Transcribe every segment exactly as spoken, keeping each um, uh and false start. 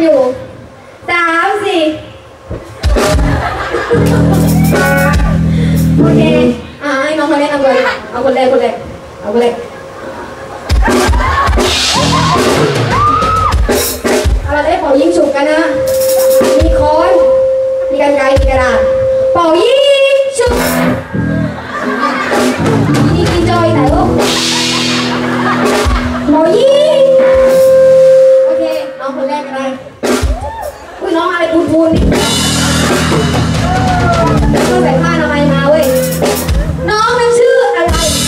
อยู่สามสี่โอเคอ่าให้น้องคนเล่นเอาเลยเอาคนเล่นคนเล่นเอาคนเล่นเราได้เป่ายิงฉุกกันนะมีค้อนมีกรรไกรมีกระดาษเป่ายิงฉุกยิงกินจอยไหนลูกเป่ายิงโอเคน้องคนแรกอะไรอุ้ยน้องอะไรพูนพูนนี่ต้องใส่ผ้าทำไมมาเว้ยน้องมันชื่ออะไร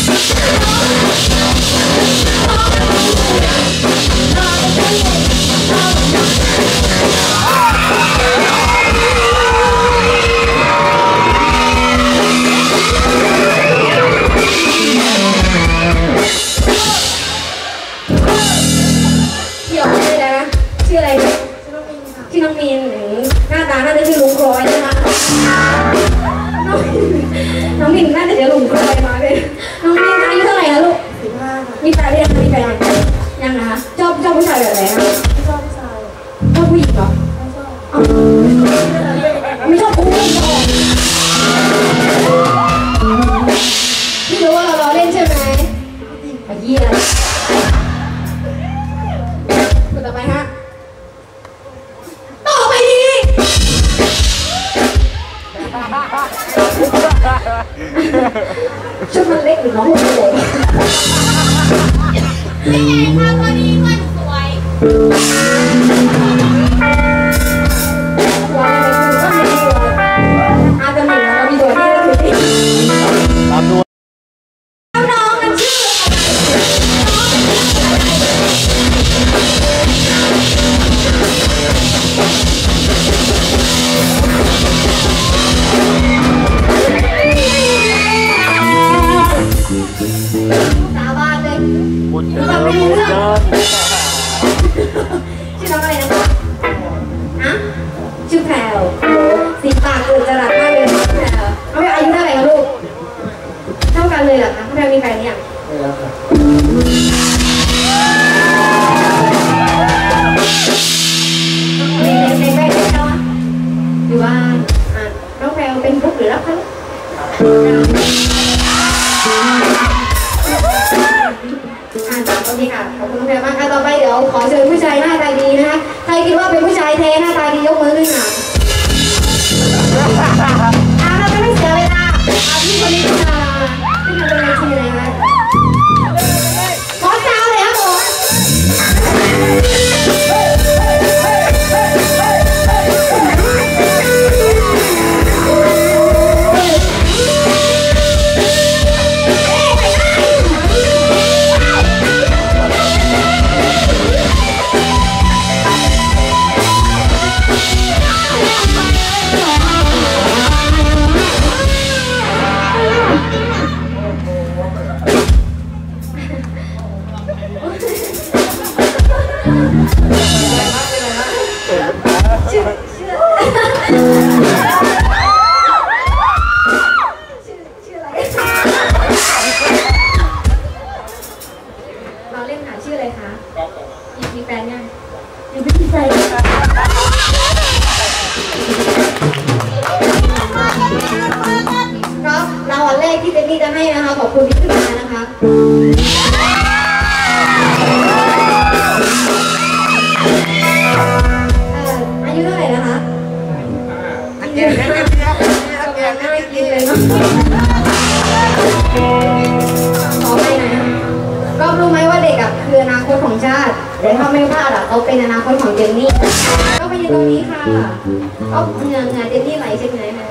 เดี๋ยวชื่ออะไรนะชื่ออะไรชื่อน้องมีนหน้าตาน่าจะชื่อลุงครอยนะคะน้องมินน่าจะเดี๋ยวลุงครอยมาเลยน้องมินอายุเท่าไหร่นะลูกสิบห้ามีแฟนหรือยังมีแฟนยังยังนะคะชอบชอบผู้ชายแบบไหนนะไม่ชอบผู้ชายชอบผู้หญิงเหรอไม่ชอบไม่ชอบผู้หญิงพี่รู้ว่าเราล้อเล่นใช่ไหมไอ้เหี้ยคนต่อไปฮะต่อไปดีชุดมันเล็กหรือน้องมันเล็กเป็นไงคะตัวนี้มันสวยว้าวก็มีตัวอาจจะมีแล้วก็มีตัวที่ก็คือตามตัวน้องมันชื่อสาบานเลยชื่อน้องอะไรนะชื่อน้องอะไรนะคะอะชื่อแพรวโอ้สีปากเกิดจรัสมากเลยแพรวเขาอายุเท่าไหร่คะลูกเท่ากันเลยเหรอคะแพรวมีแฟนเนี่ยไม่แล้วค่ะในในในแม่เจ้าอยู่บ้านอ่ะน้องแพรวเป็นบุ๊กหรือรับคะโอเคค่ะขอบคุณน้องแพรมากค่ะต่อไปเดี๋ยวขอเชิญผู้ชายหน้าตาดีนะคะใครคิดว่าเป็นผู้ชายแท้หน้าตาดียกมือขึ้นค่ะอ่าเราจะไม่เสียเวลาเอาพี่คนนี้ขึ้นมาขึ้นมาเป็นอะไรชื่ออะไรคะขอเจ้าเลยครับผมเราเล่นหาชื่ออะไรคะมีแฟนยังมีพี่ชายคะครับรางวัลแรกที่เจนนี่จะให้นะคะขอบคุณที่ขึ้นมานะคะอายุเท่าไหร่นะคะอายุเท่าไหร่อายุน่ากินเลยเนาะขอไปไหนก็รู้ไหมว่าเด็กอ่ะคืออนาคตของชาติเดี๋ยวถ้าไม่พลาดอ่ะเขาเป็นอนาคตของเจนนี่ก็ไปยืนตรงนี้ค่ะก็เหงื่อเหงื่อเจนนี่ไหลใช่ไหมเนี่ย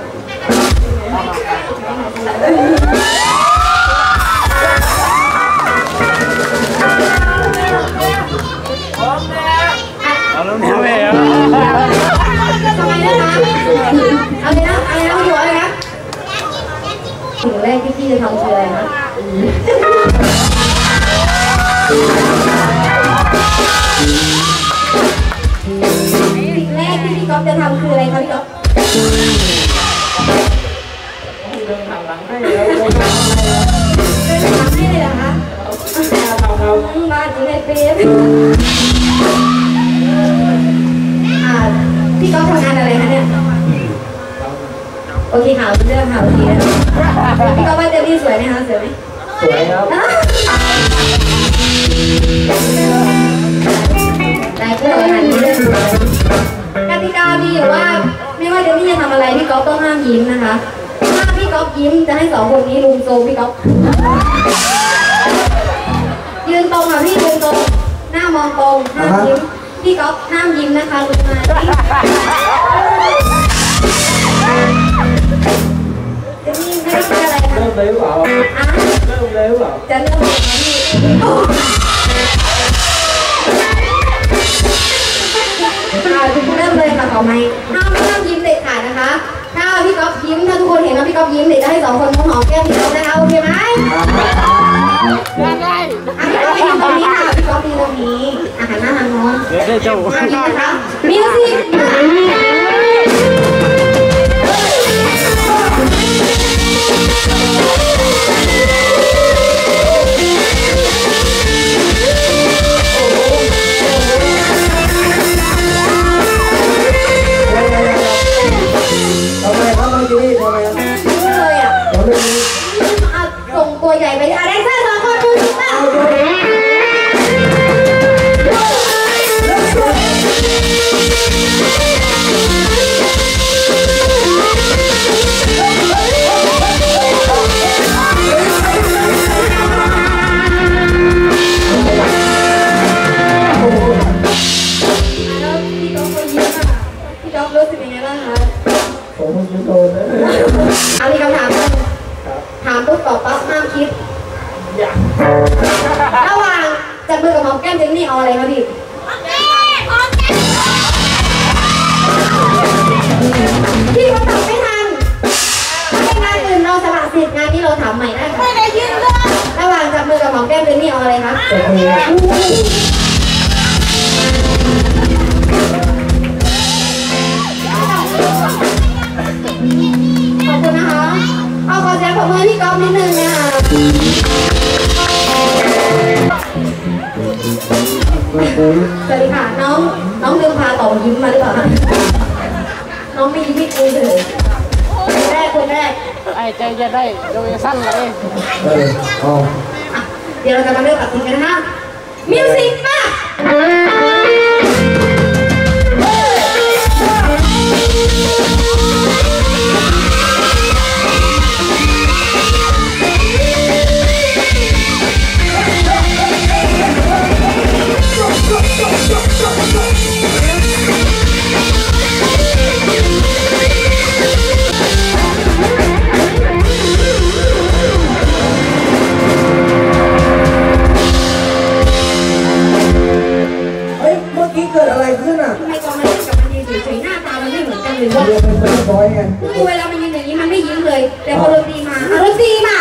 เอาแล้วเนี่ยแม่ทำไมนะคะเอาเลยนะอะไรนะอยู่อะไรนะสิ่งแรกที่พี่จะทำคืออะไรนะสิ่งแรกที่พี่ก๊อฟจะทำคืออะไรคะพี่ก๊อฟเดินทางหลังให้เลยเดินทางหลังให้เลยเหรอคะมาจีในเฟซก๊อฟทำงานอะไรคะเนี่ยโอเคข่าวเรื่องข่าวดีนะพี่ก๊อฟว่าเจลลี่สวยไหมคะสวยไหมสวยครับได้เพื่อนหันนี้เลยกติกามีอยู่ว่าไม่ว่าเจลลี่จะทำอะไรพี่ก๊อฟต้องห้ามยิ้มนะคะถ้าพี่ก๊อฟยิ้มจะให้สองคนนี้ลุมโซพี่ก๊อฟยืนตรงค่ะพี่ยืนตรงหน้ามองตรงห้ามยิ้มพี่ก๊อฟห้ามยิ้มนะคะลุกมาเจลลี่ไม่ต้องเป็นอะไรค่ะเริ่มเลยหรือเปล่าเริ่มเลยหรือเปล่าจะเริ่มเลยนะพี่เริ่มเลยค่ะขอไหมห้ามห้ามยิ้มเด็ดขาดนะคะถ้าพี่ก๊อฟยิ้มถ้าทุกคนเห็นว่าพี่ก๊อฟยิ้มเด็ดจะให้สองคนหอมแก้มพี่ก๊อฟนะคะโอเคไหมได้ได้พี่ก๊อฟยืนตรงนี้ค่ะพี่ก๊อฟยืนตรงนี้อาหารหน้าทางโน้นได้เจ้าห้ามยิ้มนะคะมิวสิกทำไมครับน้องจีทำไมเลยอ่ะส่งตัวใหญ่ไปอะไรแค่สองคนดูสิป่ะรู้สึกยังไงบ้างคะผมยิ้มโตนะเอามีคำถามนึงถามปุ๊บตอบปั๊บห้ามคิดระหว่างจับมือกับหอมแก้มเจนนี่เอาอะไรคะพี่พี่เขาตอบไม่ทันถ้าเป็นงานอื่นเราสละสิทธิ์งานนี้เราถามใหม่ได้ค่ะไม่ได้ยินเลยระหว่างจับมือกับหอมแก้มเจนนี่เอาอะไรคะขอบคุณนะคะเอาขอเสียงปรบมือพี่ก๊อฟนิดนึงนะคะสวัสดีค่ะน้องน้องลืมพาต่อยิ้มมาหรือเปล่าน้องไม่ยิ้มพี่กูเลยคนแรกคนแรกไอ้ใจจะได้โดยสั้นเลยเออเอาเดี๋ยวเราจะมาเริ่มตัดสินกันนะคะมิวสิกมาเกิดอะไรขึ้นอ่ะทำไมตอนมันกับมันยืนเฉยๆหน้าตามันไม่เหมือนกันเลยว่าเป็นเป็นร้อยไงคือเวลามันยืนอย่างนี้มันไม่ยิ้มเลยแต่พอดนตรีมาดนตรีมา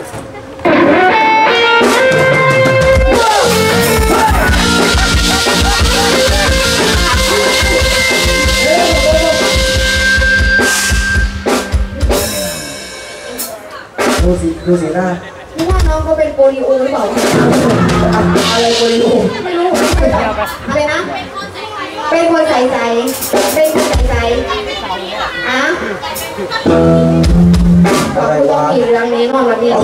ดูสิดูสิหน้าพี่ว่าน้องเขาเป็นโปลิโอหรือเปล่าอะไรโปลิโอไม่รู้อะไรนะเป็นคนใส่ใจเป็นคนใส่ใจอ่ะก็คือต้องมีเรื่องนี้นอนวันนี้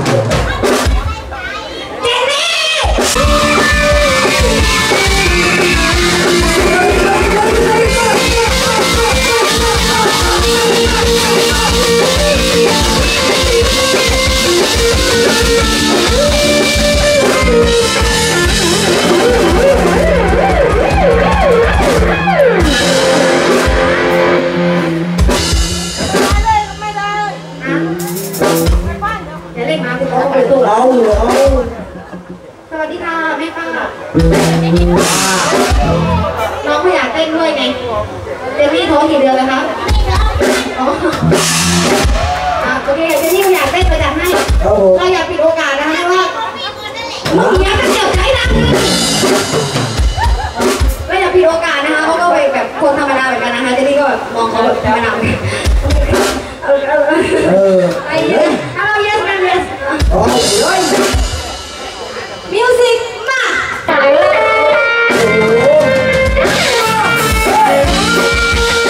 เจนนี่สวัสดีค่ะแม่ป้าน้องเขาอยากเต้นด้วยไงเจนนี่ท้องกี่เดือนแล้วคะอ๋อโอเคเจนนี่อยากเต้นไปจัดให้เราอยากปิดโอกาสนะคะว่าเมื่อกี้ก็เจ็บใจนะก็อยากปิดโอกาสนะคะเขาก็ไปแบบคนธรรมดาเหมือนกันนะคะเจนนี่ก็แบบมองเขาแบบธรรมดาเออเออเออไอ้เนี่ยฮัลโหล yes ma'am yes โอ้ยมิวสิกมา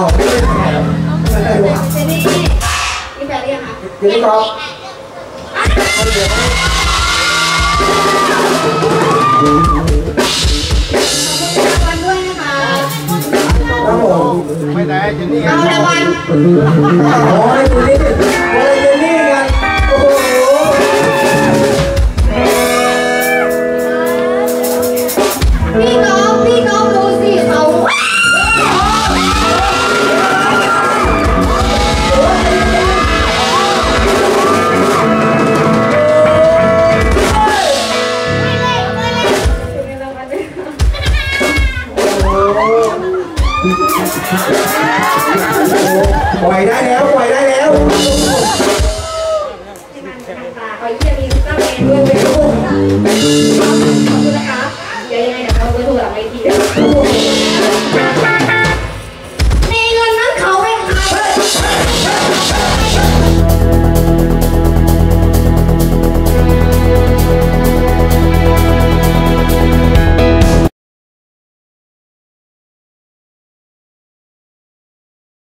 าวไม่ได้อะไรวะเจนนี่มีแฟนหรือยังคะเดี๋ยวนี้ก็เดี๋ยวรางวัลด้วยนะคะครับผมไม่ได้จะนี่เอารางวัลโอ้ยเจนนี่โอ้ยเจนนี่กันโอ้โหพี่ก๊อฟพี่ก๊อฟดูสิเขาปล่อยได้แล้วปล่อยได้แล้ว